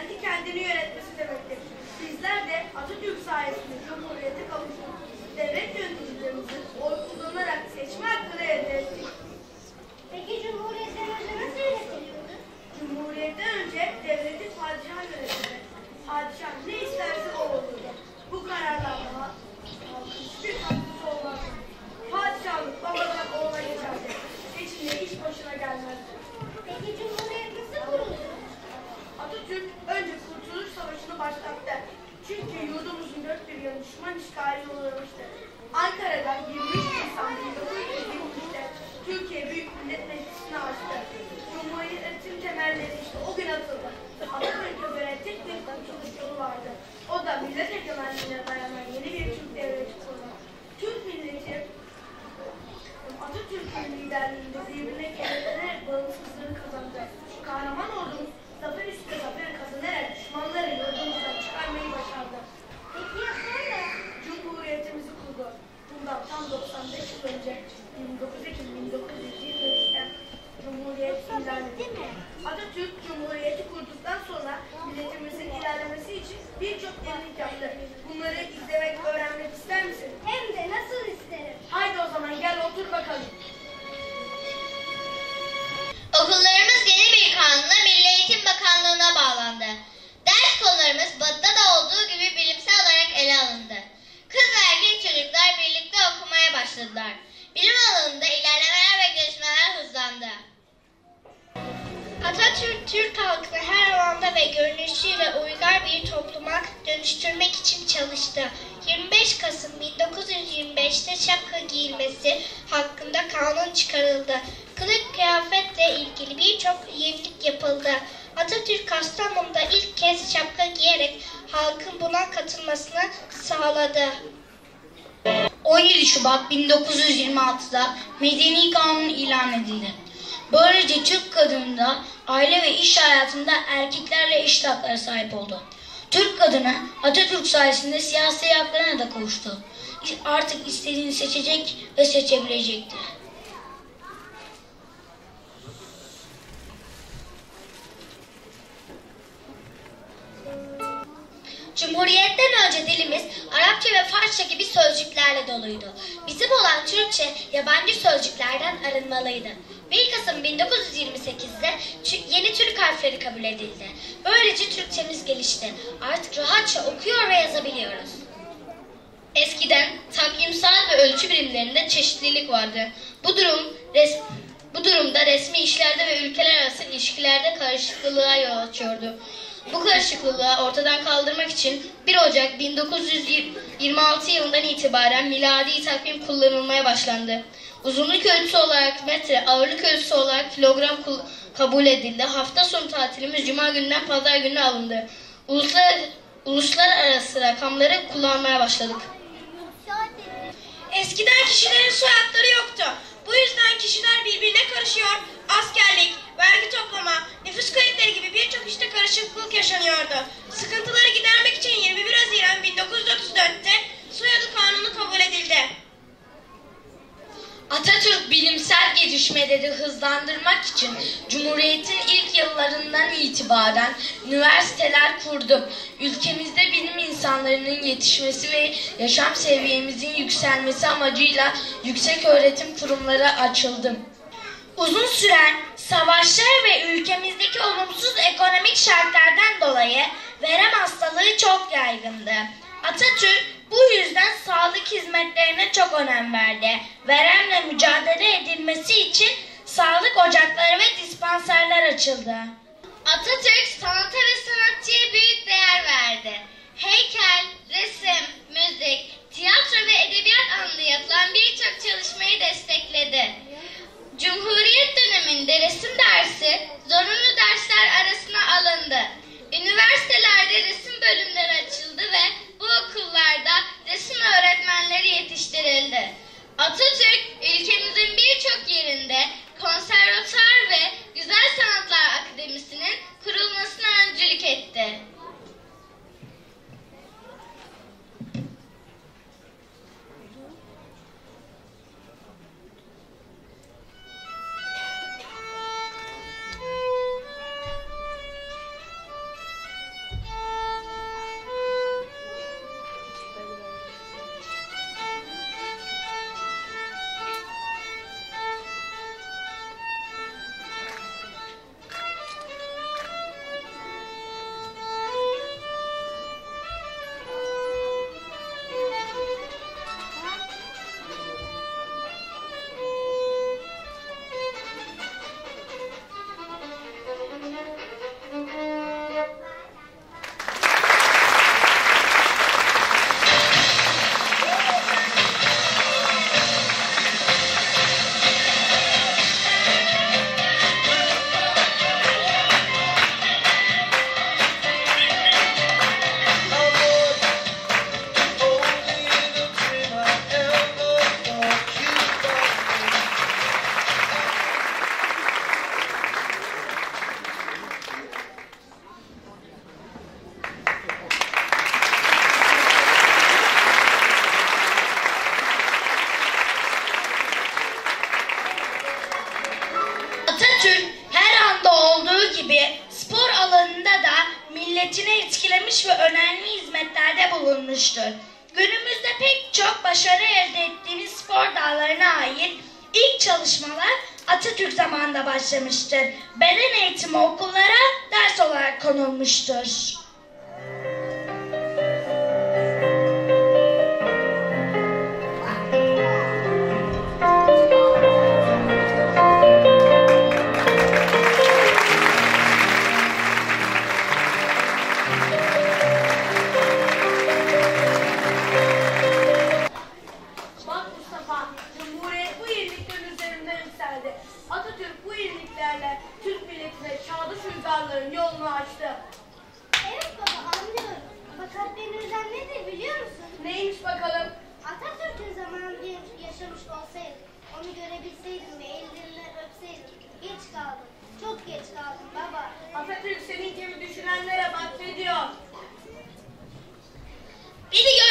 kendi kendini yönetmesi demektir. Bizler de Atatürk sayesinde Cumhuriyete kavuştuk. Devlet yöneticilerimizi oy kullanarak seçme hakkını elde ettik. Peki Cumhuriyet'ten önce nasıl yönetiliyordu? Cumhuriyetten önce devleti padişah yönetirdi. Padişah ne isterse o olurdu. Bu kararlarla halkın hiçbir katkısı olmazdı. Padişahlık babadan oğula geçerdi. Seçimle iş başına gelmezdi. Peki Cumhuriyet nasıl kuruldu? Atatürk önce Kurtuluş Savaşı'nı başlattı. Çünkü yurdumuzun dört bir yanı düşman işgaline uğramıştı. Ankara'da 23 Nisan 1923'te Türkiye Büyük Millet Meclisi'ni açtı. Cumhuriyetin temelleri işte o gün atıldı. Atatürk'e göre tek bir kurtuluş yolu vardı. O da millet egemenliğine dayanan yeni bir Türk devleti kurmak. Türk milleti Atatürk'ün liderliğinde birbirine kenetlenerek bağımsızlığını kazandı. Kahraman ordumuz zafer üstüne zafer kazanarak düşmanları yurdumuzdan çıkarmayı başardı. Peki ya sonra? Cumhuriyetimizi kurdu. Bundan tam 95 yıl önce 29 Ekim 1923'te Cumhuriyet ilan edildi. Atatürk Cumhuriyeti kurduktan sonra milletimizin ilerlemesi için birçok yenilik yaptı. Bunları izlemek, öğrenmek ister misin? Hem de nasıl isterim. Haydi o zaman gel otur bakalım. Okullarımız yeni bir kanunla Milli Eğitim Bakanlığı'na bağlandı. Ders konularımız Batı'da da olduğu gibi bilimsel olarak ele alındı. Kız ve erkek çocuklar birlikte okumaya başladılar. Bilim alanında ilerlemeler ve gelişmeler hızlandı. Atatürk, Türk halkını her alanda ve görünüşüyle uygar bir topluma dönüştürmek için çalıştı. 25 Kasım 1925'te şapka giyilmesi hakkında kanun çıkarıldı. Kılık kıyafetle ilgili birçok yenilik yapıldı. Atatürk Kastamonu'da ilk kez şapka giyerek halkın buna katılmasını sağladı. 17 Şubat 1926'da Medeni Kanun ilan edildi. Böylece Türk kadını da aile ve iş hayatında erkeklerle eşit haklara sahip oldu. Türk kadını Atatürk sayesinde siyasi haklarına da kavuştu. Artık istediğini seçecek ve seçebilecekti. Cumhuriyetten önce dilimiz Arapça ve Farsça gibi sözcüklerle doluydu. Bizim olan Türkçe yabancı sözcüklerden arınmalıydı. 1 Kasım 1928'de yeni Türk harfleri kabul edildi. Böylece Türkçemiz gelişti. Artık rahatça okuyor ve yazabiliyoruz. Eskiden takvimsal ve ölçü birimlerinde çeşitlilik vardı. Bu durumda resmi işlerde ve ülkeler arası ilişkilerde karışıklığa yol açıyordu. Bu karışıklığı ortadan kaldırmak için 1 Ocak 1926 yılından itibaren miladi takvim kullanılmaya başlandı. Uzunluk ölçüsü olarak metre, ağırlık ölçüsü olarak kilogram kabul edildi. Hafta sonu tatilimiz Cuma günden Pazar gününe alındı. Uluslararası rakamları kullanmaya başladık. Eskiden kişilerin soyadları yoktu. Bu yüzden kişiler birbirine karışıyor. Askerlik, vergi toplama, nüfus kayıtları gibi birçok işte karışıklık yaşanıyordu. Sıkıntıları gidermek için 21 Haziran 1934'te soyadı kanunu kabul edildi. Atatürk bilimsel gelişmeleri hızlandırmak için Cumhuriyet'in ilk yıllarından itibaren üniversiteler kurdu. Ülkemizde bilim insanlarının yetişmesi ve yaşam seviyemizin yükselmesi amacıyla yükseköğretim kurumları açıldı. Uzun süren savaşlar ve ülkemizdeki olumsuz ekonomik şartlardan dolayı verem hastalığı çok yaygındı. Atatürk bu yüzden sağlık hizmetlerine çok önem verdi. Veremle mücadele edilmesi için sağlık ocakları ve dispanserler açıldı. Atatürk sanata ve sanatçıya büyük değer verdi. Heykel, resim, müzik, tiyatro ve edebiyat alanında yapılan birçok çalışmayı destekledi. Cumhuriyet döneminde resim dersi zorunlu dersler arasına alındı. Üniversitelerde resim bölümleri açıldı ve bu okullarda resim öğretmenleri yetiştirildi. Atatürk ülkemizin birçok yerinde konservatuar ve Güzel Sanatlar Akademisi'nin kurulmasına öncülük etti. gibi spor alanında da milletini etkilemiş ve önemli hizmetlerde bulunmuştur. Günümüzde pek çok başarı elde ettiğimiz spor dallarına ait ilk çalışmalar Atatürk zamanında başlamıştır. Beden eğitimi okullara ders olarak konulmuştur. Bak Mustafa, Cumhuriyet bu yeniliklerin üzerinden yükseldi. Atatürk bu yeniliklerle Türk milletine çağdaş uygarlığın yolunu açtı. Evet baba, anlıyorum. Fakat beni üzen nedir biliyor musun? Neymiş bakalım? Atatürk'ün zamanında yaşamış olsaydım, onu görebilseydim ve ellerinden öpseydim. Geç kaldım. Çok geç kaldım baba. Atatürk senin gibi düşünenlere bak ne diyor. Beni